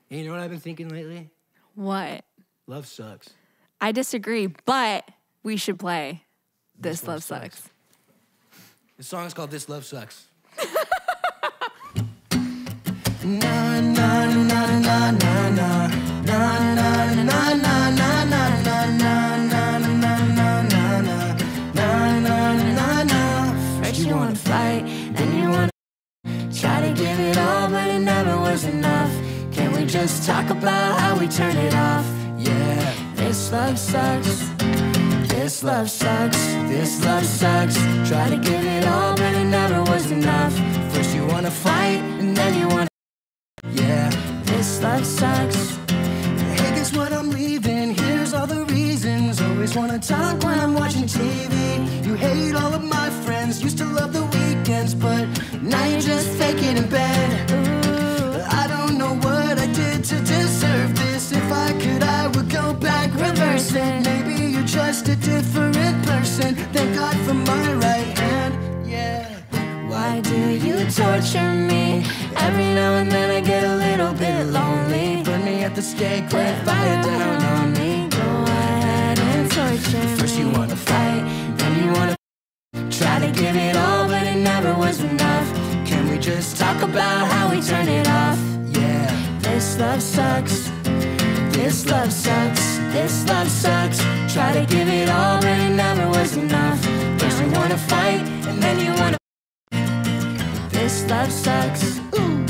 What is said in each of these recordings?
And you know what I've been thinking lately? What? Love sucks. I disagree, but we should play This Love Sucks. The song is called This Love Sucks. First you wanna fight, then you wanna try to give it all, but it never was enough. Can we just talk about how we turn it off? Yeah. This love sucks. This love sucks. This love sucks. Try to give it all, but it never was enough. First you wanna fight, and then you wanna... Yeah. This love sucks. Hey, guess what? I'm leaving. Here's all the reasons. Always wanna talk when I'm watching TV. You hate all of my friends. Used to love the weekends, but now you're just faking in bed. Ooh. I don't know what I did to deserve this. If I could, I would go back, reverse it. Maybe you're just a different person. Thank God for my right hand. Yeah. Why do you torture me? Every now and then I get a little bit lonely. Burn me at the stake, Put fire down on me. Go ahead and torture me. First you wanna fight, then you wanna try to give it all, but it never was enough. Can we just Talk about how we turn it off. Yeah. This love sucks. This love sucks. This love sucks. Try to give it all, but it never was enough. First you wanna fight, and then you wanna. This love sucks. Ooh.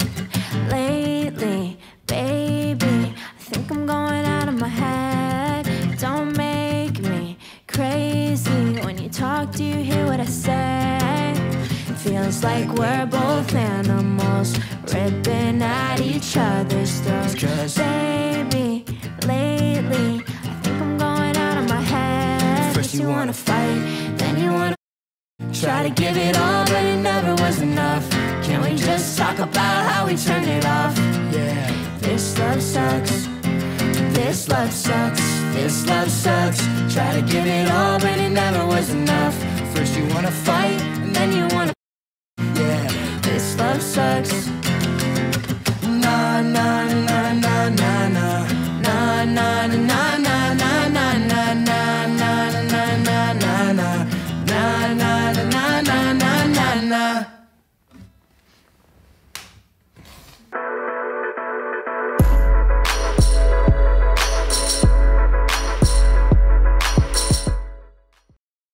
Lately, baby, I think I'm going out of my head. Don't make me crazy. When you talk, do you hear what I say? Feels like we're both animals, ripping at each other's throats. 'Cause baby, lately, I think I'm going out of my head. First you wanna fight, then you wanna try to give it all, but it never was enough. Can we just talk about how we turn it off? Yeah. This love sucks. This love sucks. This love sucks. Try to give it all, but it never was enough. First you wanna fight, And then you wanna. yeah. This love sucks.